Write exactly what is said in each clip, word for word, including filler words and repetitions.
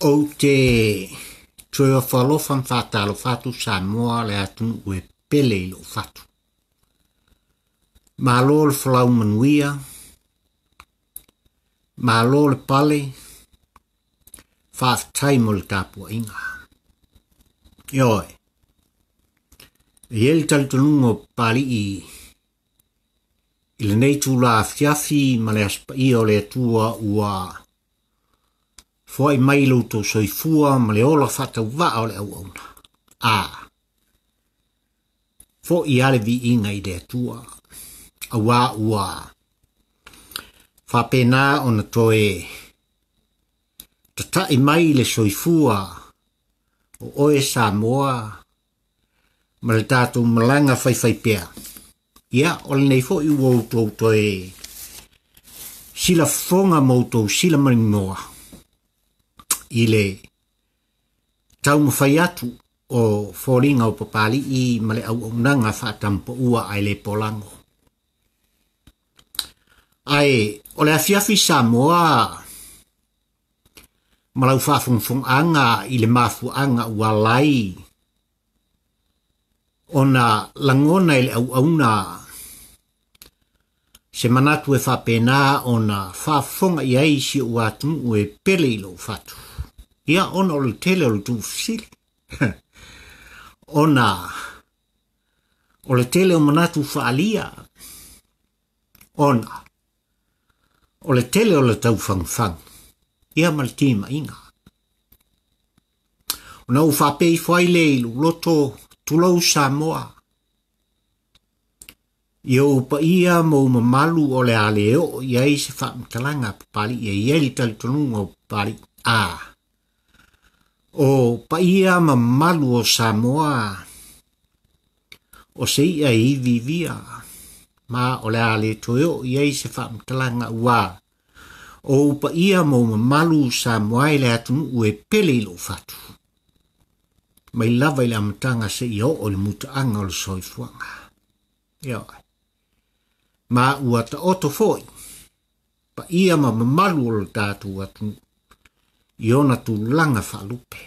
O te tue whalofa mwhatalo whatu Samoa le atunu ue pele ilo whatu. Malo le whalau manuia, malo le pale, whaatai mo le tāpua inga. Ioi, e ele talitunungo pali i ile nei tu la fiafi ma le aspa i o le tua ua foi mai lo to soifua ma le ola fata wa o le au ona. A. Fo i ale vi inga i le tua. A wa ua. Fa pena ona toe. Tata i mai le soifua o oe Samoa ma le tātou malanga fai fai pea. Ia, ole nei fo i uo tau toe sila fonga mautou sila marimoa. Ile tau mawhai atu o fōringa o papali i male au au nanga whaatampo ua ai le Polago. Ai, o le afiafi Samoa malau whaafungfung anga i le mafu anga ua lai. Ona langona i le au au na se manatu e whapena ona whaafonga i ai si ua tunu e pele ilo whatu. Ia ona o le tele o le tu fsili. Ona o le tele o manatu whaalia. Ona o le tele o le tau whangwhang. Ia maltima inga. Ona u whapei whaile ilu loto tulou Samoa. Ia upa ia mo mamalu o le aleo iai se whaamtalanga papali ia ieli talitonunga o papali. Ah. O pa ia mamalu o Samoa. O se ia i vivia. Ma o le ale toyo iai se whaamtalanga ua. O pa ia mo mamalu Samoa i le atunu ue pele ilo fatu. Mai lava i le amatanga se i o le mutaanga o le soifuanga. Ioi. Ma ua ta oto foi. Pa ia ma mamalu o le tātu atu. Iona tu langa whalupe.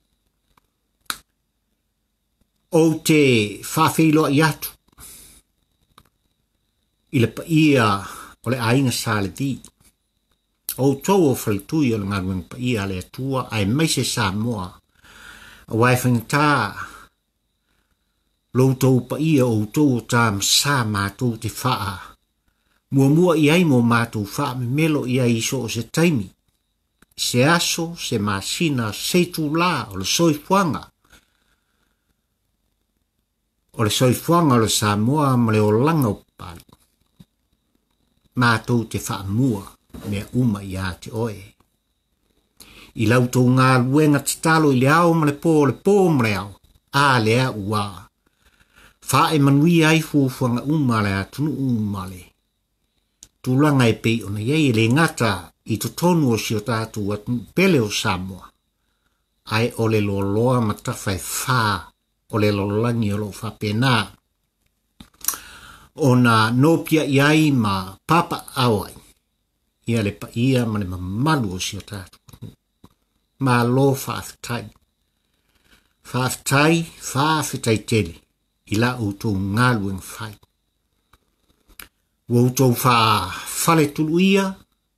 O te whawhilo i atu. I le pa ia o le ainga sale di. O tau o whaletui o le ngarueng pa ia le atua ai meise Samoa. A waifangata. Lo tau pa ia o tau o tam sa mātou te whaa. Mua mua i ai mo mātou whaa me melo i ai iso o se taimi. Se aso, se masina, se tu la o le soifuanga. O le soifuanga o le Samoa ma le o langa o pali. Mātou te whaa mua mea uma i a te oe. I lautou ngā luenga te talo i le au ma le pō le pō ma le au. A lea ua. Wha e manui ai fufuanga uma le atunu uma le. Tūlanga e pei ona iei le ngata i to tonu o si o tātu atu pele o Samoa. Ai o le loloa matawhai wha o le lololangi o lo whapena. Ona nopia iai ma papa awai. Ia le pa ia ma le mamalu o si o tātu. Ma lo whaafitai. Whaafitai, whaafitai tele. I la utou ngalueng whai. Wa utou wha whale tuluia.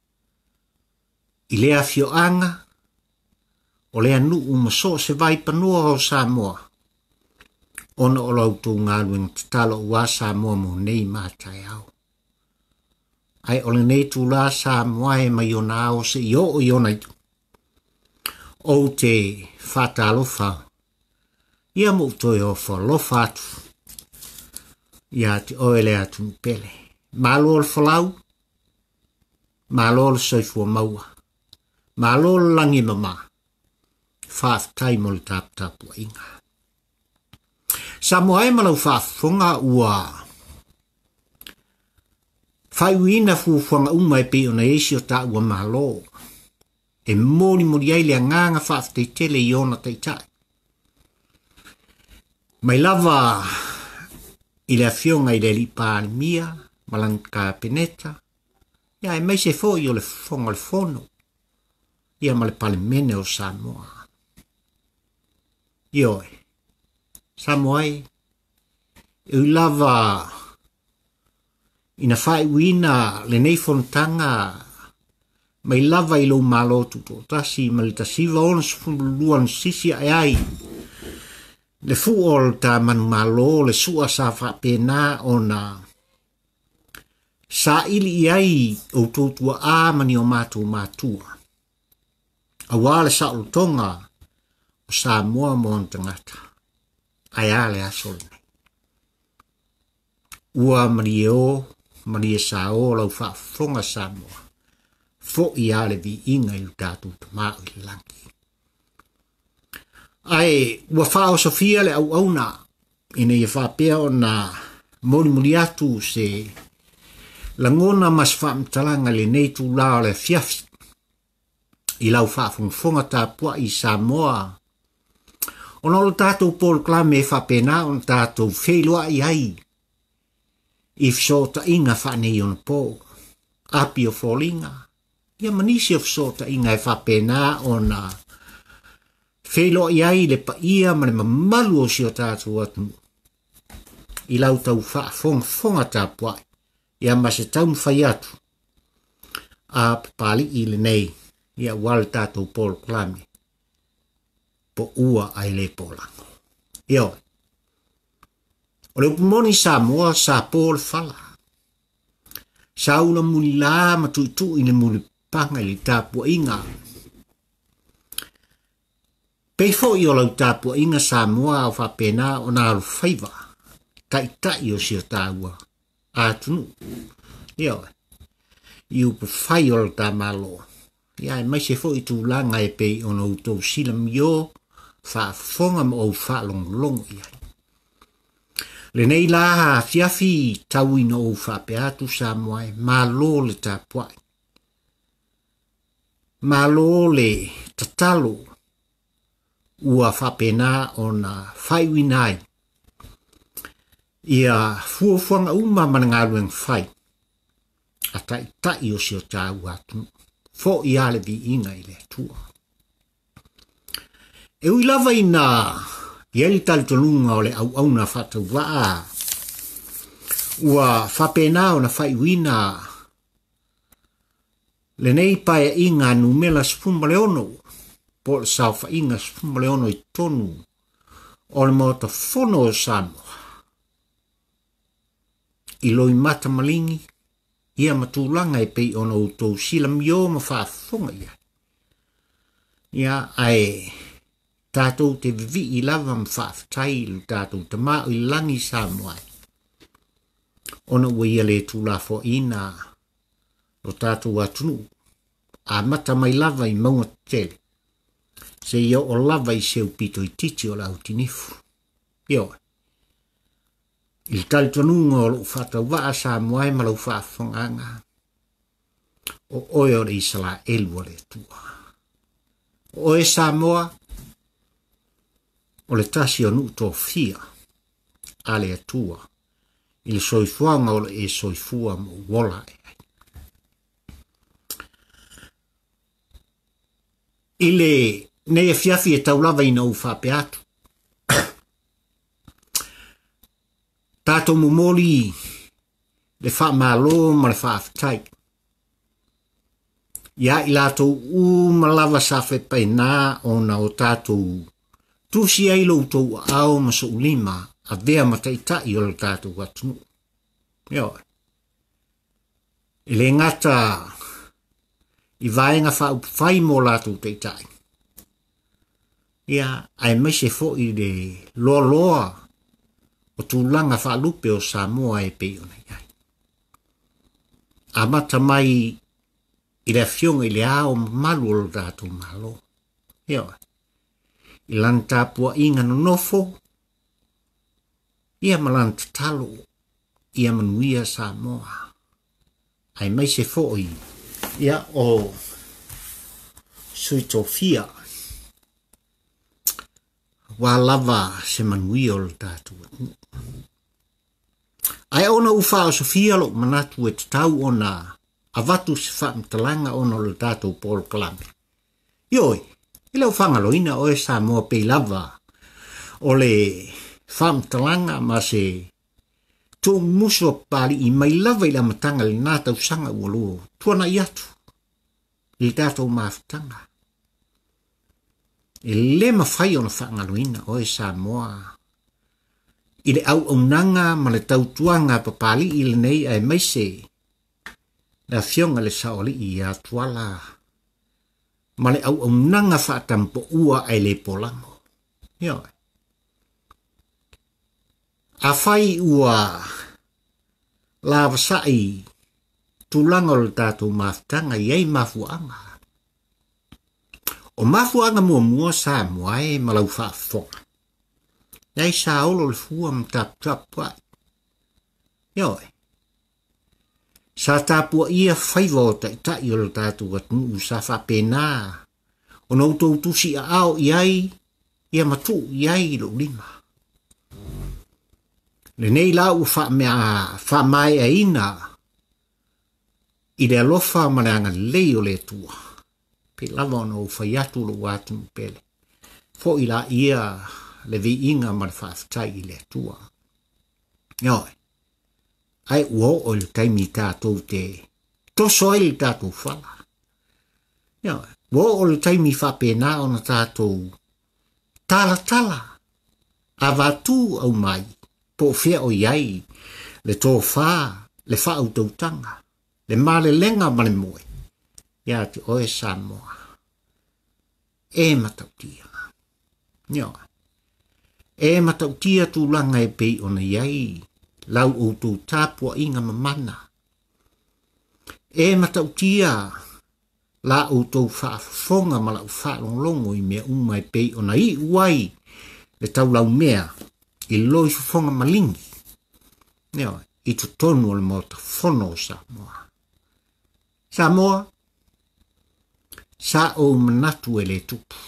I lea fioanga. O lea nu umaso se vai panua o Samoa. Ona o la utou ngalueng titalo ua Samoa mo nei mātai au. Ai ole nei tu la Samoa e mai ona o se io o iona itu. O te whatalofa. Ia mo toi o whalofa atu. Ia te oele atu pele. Malo o whalau. Malo o soifua maua. Malo o langi mama. Whaafitai mo le taputapu inga. Samoa e malau whaafonga ua. Whaiuina fufuanga umai pe ona esi o ta ua malo. E mori mori ai lea nganga whaafitai tele i ona taitai. Mai lava i le afionga i le li pāni mia, malanka peneta, ia e mai se fo i o le fonga le fono. ia ma le palemene o Samoa. Ioe, Samoa e u lava ina fai wina le nei fontanga mai lava i lo malo tuto tasi ma le tasiva ona sfuluan sisi ai ai le fuol ta man malo le sua sa fa pena ona sa ili ai o totua a mani o matu matua a wale sa utonga o Samoa mo tangata ai ale asole ua mani o mani e sa o lau fa fonga Samoa fo i ale vi inga i utatu tama i langi ai ua fa o Sofia le au auna ina i fa pea o na moni moni atu se langona mas fa mtalanga le nei tu lao le fiafi i lau fa fonga ta pua i Samoa ono lo tatou Paul Klame fa pena on tatou feilua i ai if sota inga fa nei on po api o folinga ia manisi of sota inga e fa pena ona feilua i ai le pa ia ma le mamalu o si o tatou atu i lau tau fa fonga fonga ta pua ia ma se tau mwhai atu a pali i le nei ia wale tatou Paul Klame Poua ai le Polago. Io. O le upumoni Samoa sa Paul fala. Sa ula muli la matuitu i le muli panga i le tapua inga. Peifo i o lau tapua inga Samoa o fa pena o na alu faiva. Tai tai o si o taua. A tunu. Io. I upu fai o le tamalo. Ia mai se fo i tu langa e pei o na utou silam yo. Fa fonga mo o fa long long ia. Le nei la fiafi tau ino o fa peatu Samoa ma lo le tapuai. Ma lo le tatalo ua fa pena ona fai winai. Ia fuafuanga uma manangalueng fai. A tai tai o si o tau atu. Fo i ale vi inga i le tua. E ui lava ina ieli tali tonunga o le au au na fata waa. Ua whapena o na whai wina. Le nei pae inga numela spuma leono. Po le sau wha inga spuma leono i tonu. O le mota fono o Samoa. I loi mata malingi. Ia matulanga e pei ona utou sila mio ma whaafonga ia. Ia ai... Tātou te vivi i lava mwhaafatai lu tātou te mao i langi Samoa. Ona ua ia le tūla fo ina lo tātou atunu. A mata mai lava i maunga tele. Se ia o lava i seu pito i titi o lau tinifu. Io. Il tali tonunga o lo whata waa Samoa ma lau whaafonganga. O oe o le isala elu o le tua. O oe Samoa. O le tasi o nuto fia, ale atua, i le soifuanga o le e soifua mo wola e ai. I le nei fiafi e taulava i nau whape atu. Tato mumoli le wha malo ma le wha aftai. Ia i lato u malava sa whepai nā o na o tatou tusi ai lo tau ao ma so lima a vea mataitai o le tātou atunu. Io. I le ngata i vaenga wha upwhai mo lātou teitai. Ia, ai mai se fo i le loa loa o tūlanga wha lupe o Samoa e pei ona iai. A mata mai i le fionga i le ao malu o le tātou malo. Io. I lanta pua inga no nofo. Ia malanta talo. Ia manuia Samoa. Ai mai se foi. Ia o suitofia. Wa lava se manuia o le tatu. Ai ona ufa o Sofia lo manatu e tau ona avatu se wha mtalanga ona o le tatu Paul Klame. Ioi, i leo Faagaloina o e Samoa pe lava o le whamtalanga ma se tō muso pali i mai lava i la matanga le nā tau sanga ua luo. Tuana i atu, i tātou maafutanga. E le mawhai o na Faagaloina o e Samoa. I le au aunanga ma le tau tuanga papali i le nei ai maise. Na fionga le saoli i a tuala. Ma le au aunanga whaatampo ua ai le Polago. Ioi. A whai ua la wasai tulango le tātou maafutanga i ei mafuanga. O mafuanga mua mua Samoa e malau whaafonga. Iai sa olo le fua mtap tap wai. Ioi. Sa tāpua ia whaivota i tai o le tātou atunu sa whapena. O nau tau tusi a ao iai, ia matu iai lo lima. Le nei lau wha mea wha mai e ina. I le alofa ma le anga lei o le tua. Pe lava no whaiatu lo watu pele. Fo i la ia le vi inga ma le whaafitai i le tua. Ioi. Ai uo o le taimi tātou te toso ai le tātou whala. Ioi. Uo o le taimi whapena o na tātou tala tala. A vatu au mai. Po fea o iai, le tō whā, le wha au tautanga, le male lenga male moe, ia te oe Samoa. E matautia. Nio. E matautia tūlanga e pei ona iai, lau o tō tāpua inga mamana. E matautia, la o tō whaafonga ma lau whaalonglongo i mea umai pei ona i uai, le tau lau mea, i loi fonga malingi. Neo, i tu tonu le mota fono Samoa. Samoa, sa o manatu e le tupu.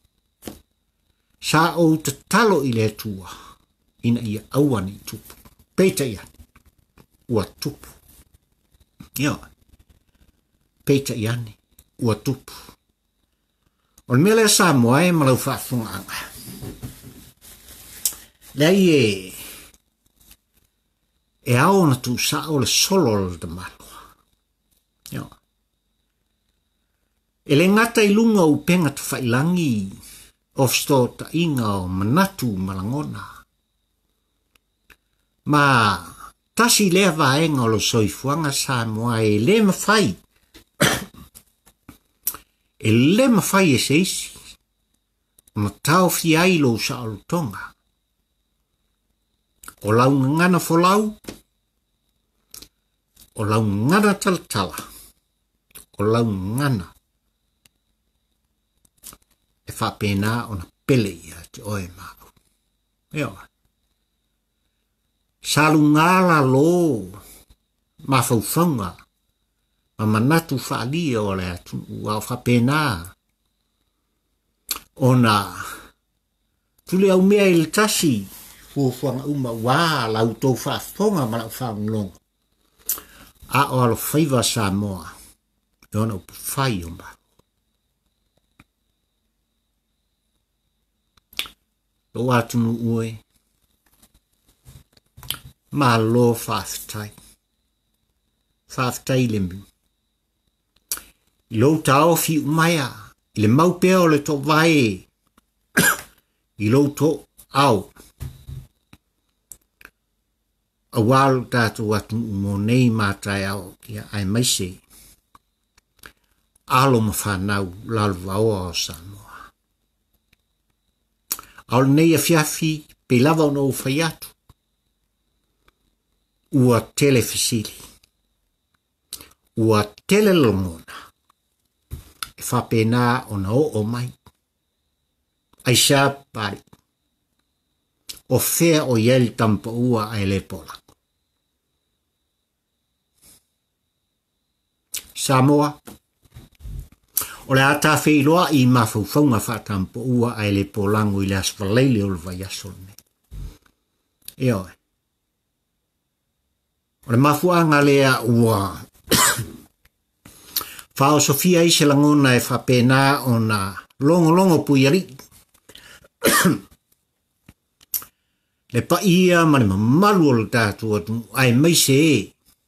Sa o te talo i le tua, ina ia awani tupu. Peita ia, ua tupu. Neo, peita iani, ua tupu. O mele Samoa e malau whaafunga anga. Lei e e ao na tu sa o le solo le de malua. Yo. E le ngata i lunga u penga tu whailangi of sto ta inga o manatu malangona. Ma tasi lea vaenga o lo soifuanga Samoa e le mawhai. E le mawhai e seisi. Ma tau fiai lo sa o tonga. O lau ngana folau, o lau ngana talatala, o lau ngana. E whapena o na pele ia te oe mau. Eo. Salu ngala lo, ma faufaunga, ma manatu whaalia o le atu, au whapena. O na, tule au mea il tasi, fuanga uma wa lau tō whaafonga ma lau whaanglong. A o alo whaiva Samoa, e ona upu whai o ma. Lo atunu ue, ma lo whaafitai. Whaafitai le mu. I lo tau fi umaya, i le maupea o le tō vai, i lo tō au. A walu tātou atu mo nei mātai au kia ai maise. Alo ma whanau lalwaoa o Samoa. Ao nei a fiafi pe lava o nou whai atu. Ua telefisili. Ua telelongona. E whapena o na o o mai. Aisha pari. O fea o yel tampa ua ai le Polago. Samoa. O le ata wheiloa i mawhauwhaunga whatampa ua ai le Polago i le aswaleile o le vaiasone. E oe. O le mafuanga lea ua Fao Sofia i se langona e whapena o na longo longo puiari. Le pa ia mani mamalu o le tātua tu ai mai se e.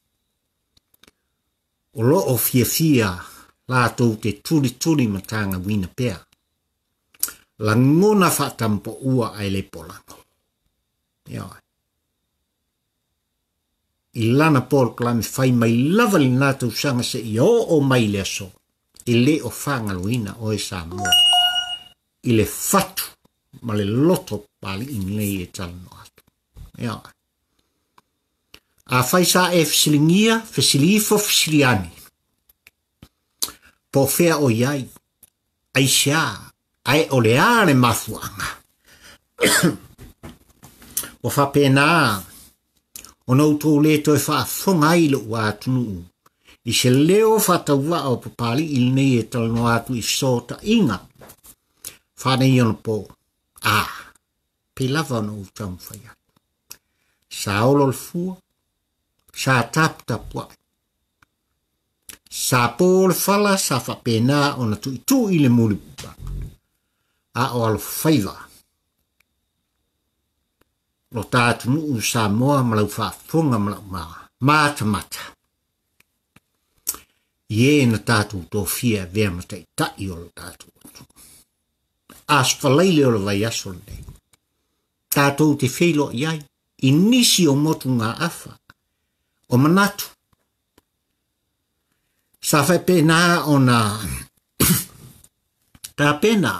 O lo o fia fia lātou te turi turi matanga wina pea. Langona whatampo ua ai le Polago. Ia. I lana Paul klame whai mai lava li nātou sanga se i o o mai le aso. I le o Faagaloina o e Samoa. I le fatu ma le loto pali in lei e talano atu. Ia. A whai sa e fisilingia, fisilifo fisiliani. Po fea o iai. Ai sia. Ai o le ale mafuanga. O whapena o nau tō le toi whaafonga i lo ua atunu. I se leo whataua o papali il nei e talano atu i sota inga. Whane i ono po. Ah, pe lava no utau whai. Sa olo le fua. Sa tap tapua. Sa po le whala sa whapena o na tu i tu i le muli pupa. A o alo whaiva. Lo tātu nuu Samoa malau whaafonga malau maa. Mata mata. Ie na tātu tō fia vea matai tai o lo tātu. As whalaile o lo vai aso nei. Tātu te whilo iai. Inisi o motu ngā awha. O manatu. Sa whai pēnā o na. Tā pēnā.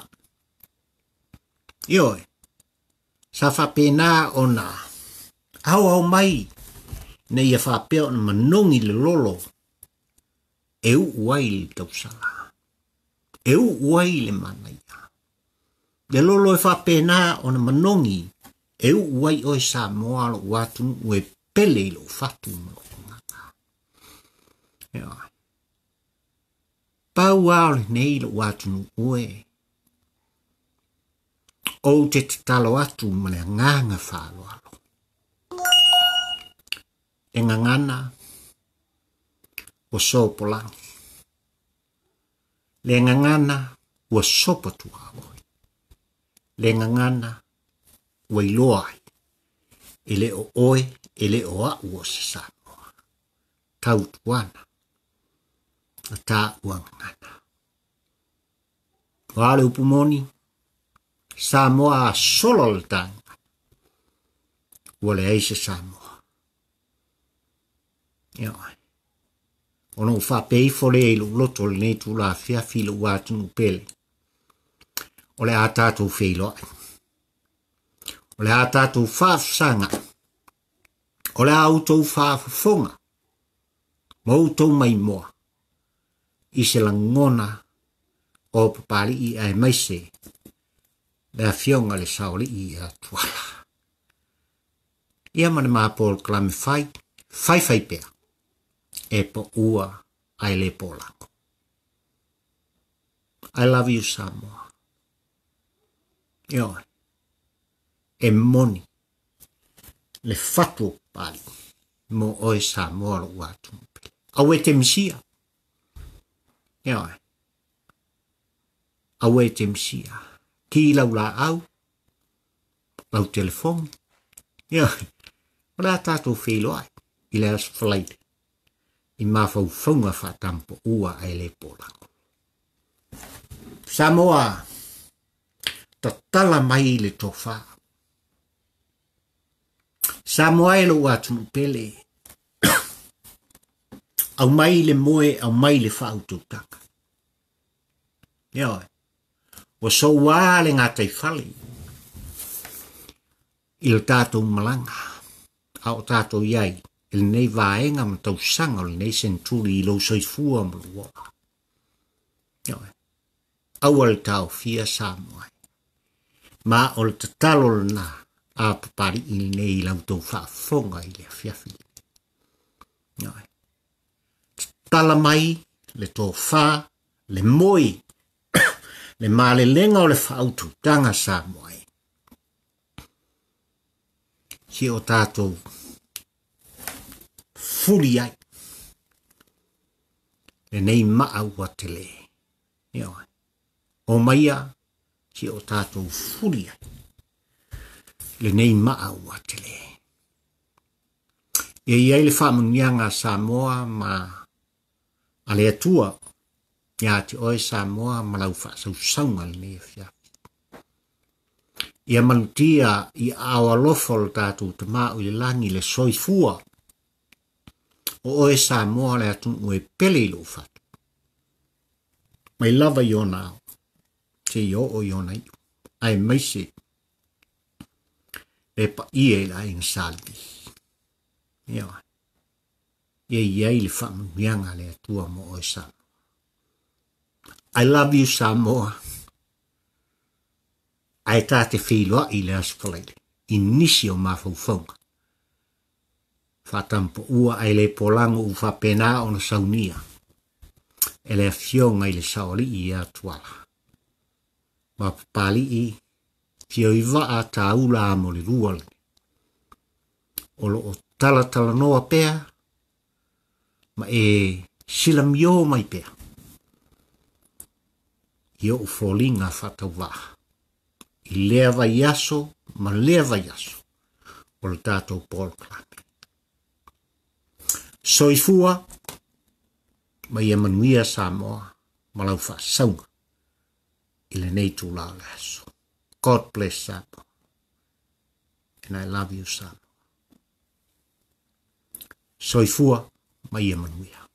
Ioi. Sa whapena o na au au mai na ia whapea o na manongi le lolo e u uai le tausala. E u uai le manaia. Le lolo e whapena o na manongi e u uai o e Samoa lo watunu ue pele lo fatu mo ngata. Ea. Pau au le nei lo watunu ue. O te talo atu ma le nganga whalo alo. E ngangana o sopolangi. Le ngangana o sopatua oi. Le ngangana o iloai. Ele o oe, ele o a ua se Samoa. Tau tuana. A tā ua ngangana. O ale upumoni. Samoa solo le tanga. Wale aise Samoa. Ia. Ono u whapei fole e lu loto le nei tu la fia fila watu nu pele. Ole a tātou whilo ai. Ole a tātou whaafsanga. Ole a utou whaafafonga. Mautou mai moa. I se la ngona o papali i ai maise. Le fionga le saole i a tuala. Ia mane maa Paul klame fai, fai fai pea. E Poua ai le Polago. I love you Samoa. Ioi. E moni. Le fatu pali. Mo oe Samoa lo watu mpili. Awe te misia. Ioi. Awe te misia. Ki lau la au, lau telefon. Ia, wala tātou whilo ai, i le as whalaile. I mawhau whaunga whatampo ua ai le Polago. Samoa, ta tala mai le tofa. Samoa e lo atu pele. Au mai le moe, au mai le whaututaka. Ia, o so wale ngā tai whale. I le tātou malanga. A o tātou iai. Il nei vaenga ma tau sanga o le nei senturi i lo soifua ma lua. Au al tau fia Samoa. Ma o le tatalo na a papari i nei lau tau whaafonga i le fiafi. Tala mai le tō wha, le moi. Le male lenga o le whautu tanga Samoa. Ki o tātou furi ai. Le nei maa ua te le. Ia oi. O maia, si o tātou furia. Le nei maa ua te le. Ia iai le whaamunianga Samoa ma a le atua. Ia te oe Samoa ma lau whaasaunga le nei fia. Ia manutia i awa lofol tātou te maa o le langi le soifua. O oe Samoa le atu ue pele ilo fatu. Mai lava i ona au. Te i o o i ona iu. Ai maise. E pa ie la ina saldi. Ia. Ia iai le whaamunianga le atua mo oe Samoa. I love you Samoa. Ai tā te whiloa i le asfalaile. I nisi o mawhauwhaunga. Whatampo ua ai le Polago u whapena o na saunia. E le fionga i le saoli i a tuala. Ma papali i fio i waa ta ula mo le ruale. O lo o tala tala noa pea. Ma e sila mio mai pea. Io u folinga whatau waa. I lea vai aso, ma lea vai aso. O le tātou Paul Clark. Soifua, ma ia manuia Samoa, ma lau whaasaunga. I le nei tū lao le aso. God bless Samoa. And I love you Samoa. Soifua, ma ia manuia.